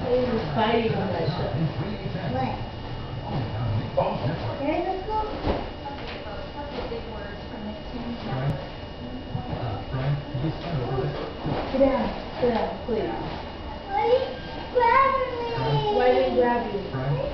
He was fighting on that show. What? There's a school? Sit down, please. Why are you grabbing me? Why did he grab you?